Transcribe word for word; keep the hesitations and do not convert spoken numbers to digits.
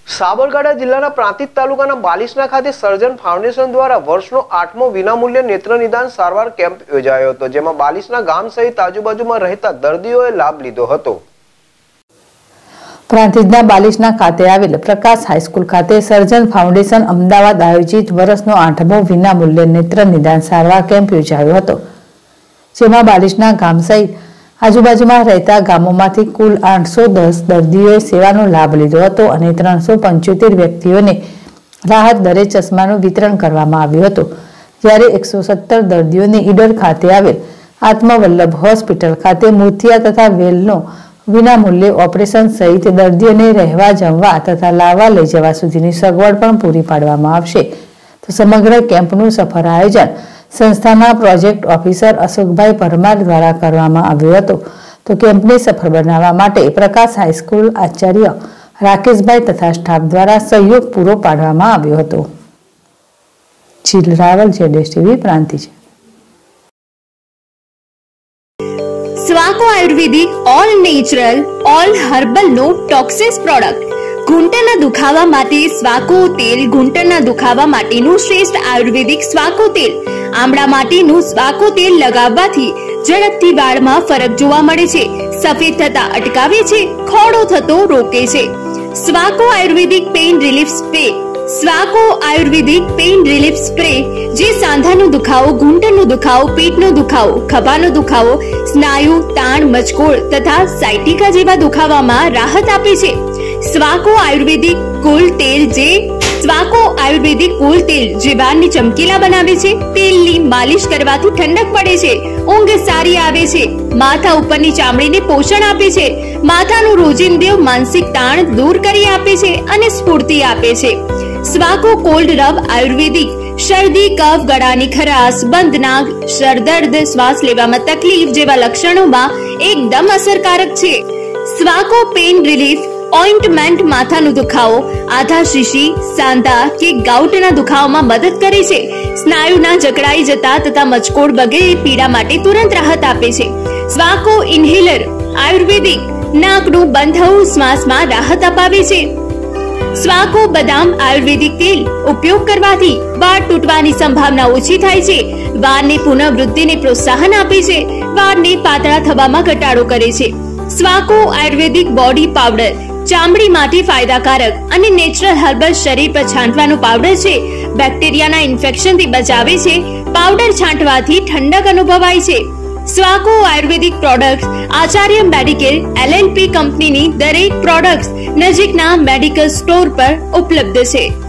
સાબરકાંઠા જિલ્લાના પ્રાંતિજ તાલુકાના બાલીસના ખાતે સર્જન ફાઉન્ડેશન દ્વારા વર્ષનો આઠમો વિનામૂલ્ય નેત્ર નિદાન સારવાર કેમ્પ યોજાયો હતો, જેમાં બાલીસના ગામ સહિત આજુબાજુમાં રહેતા દર્દીઓએ લાભ લીધો હતો। પ્રાંતિજના બાલીસના ખાતે આવેલ પ્રકાશ હાઈસ્કૂલ ખાતે સર્જન ફાઉન્ડેશન અમદાવાદ આયોજિત વર્ષનો આઠમો વિનામૂલ્ય નેત્ર નિદાન સારવાર કેમ્પ યોજાયો હતો, જેમાં બાલીસના ગામ સહિત આજુબાજુમાં રહેતા ગામોમાંથી કુલ આઠસો દસ દર્દીઓએ સેવાનો લાભ લીધો હતો અને ત્રણસો પંચોતેર વ્યક્તિઓને રાહત દરે ચશ્માનું વિતરણ કરવામાં આવ્યું હતું, જ્યારે એકસો સત્તર દર્દીઓને ઈડર ખાતે આવેલ આત્મવલ્લભ હોસ્પિટલ ખાતે મોતિયા તથા વેલનો વિનામૂલ્યે ઓપરેશન સહિત દર્દીઓને રહેવા જમવા તથા લાવવા લઈ જવા સુધીની સગવડ પણ પૂરી પાડવામાં આવશે। તો સમગ્ર કેમ્પનું સફળ આયોજન સંસ્થાના પ્રોજેક્ટ ઓફિસર અશોકભાઈ પરમાર દ્વારા કરવામાં આવ્યું હતું। તો કેમ્પને સફળ બનાવવા માટે પ્રકાશ હાઈસ્કૂલ આચાર્ય રાકેશભાઈ તથા સ્ટાફ દ્વારા સહયોગ પૂરો પાડવામાં આવ્યો હતો। જીલ રાવલ, જેડેશ TV, Prantij. Swako ayurvedic all natural all herbal no toxins product ઘૂંટણના દુખાવા માટે સ્વાકો તેલ, ઘૂંટણના દુખાવા માટેનું શ્રેષ્ઠ આયુર્વેદિક સ્વાકો તેલ, આમળા માટેનું સ્વાકો તેલ લગાવવાથી ઝડપથી વાળમાં ફરક જોવા મળે છે, સફેદ થતા અટકાવે છે, ખોડો થતો રોકે છે। Swako ayurvedic pain relief spray Swako ayurvedic pain relief spray જે સાંધાનો દુખાવો, ઘૂંટણનો દુખાવો, પેટનો દુખાવો, ખભાનો દુખાવો, સ્નાયુ તાણ, મચકોડ તથા સાયટિકા જેવા દુખાવામાં રાહત આપે છે। સ્વાકો આયુર્વેદિક કુલ તેલ જે સ્વાકો આયુર્વેદિક કુલ તેલ જે વાળને ચમકીલા બનાવે છે, તેલની માલિશ કરવાથી ઠંડક પડે છે, ઊંઘ સારી આવે છે, માથા ઉપરની ચામડીને પોષણ આપે છે, માથાનું રોજિંદુ માનસિક તાણ દૂર કરી આપે છે અને સ્ફૂર્તિ આપે છે। સ્વાકો કોલ્ડ રબ આયુર્વેદિક શરદી, કફ, ગળાની ખરાશ, બંધ નાક, સરદર્દ, શ્વાસ લેવામાં તકલીફ જેવા લક્ષણોમાં એકદમ અસરકારક છે। સ્વાકો પેઇન રિલીફ ઓઇન્ટમેન્ટ માથાનો દુખાવો, આધા શીશી, સાંધા કે ગાઉટના દુખાવામાં મદદ કરે છે, સ્નાયુના જકડાઈ જતા તથા મચકોડ વગેરે પીડા માટે તુરંત રાહત આપે છે। સ્વાકો ઇન્હેલર આયુર્વેદિક નાકનું બંધ થવું, શ્વાસમાં રાહત અપાવે છે। સ્વાકો બદામ આયુર્વેદિક તેલ ઉપયોગ કરવાથી વાળ તૂટવાની સંભાવના ઓછી થાય છે, વાળની પુનઃવૃદ્ધિને પ્રોત્સાહન આપે છે, વાળને પાતળા થવામાં ઘટાડો કરે છે। સ્વાકો આયુર્વેદિક બોડી પાવડર ચામડી માટે ફાયદાકારક અને નેચરલ હર્બલ શરીર પર છાંટવાનો પાવડર છે, બેક્ટેરિયાના ઇન્ફેક્શનથી બચાવે છે, પાવડર છાંટવાથી ઠંડક અનુભવાય છે। Swako ayurvedic products Acharya medicare L L P કંપનીની દરેક પ્રોડક્ટ્સ નજીકના મેડિકલ સ્ટોર પર ઉપલબ્ધ છે।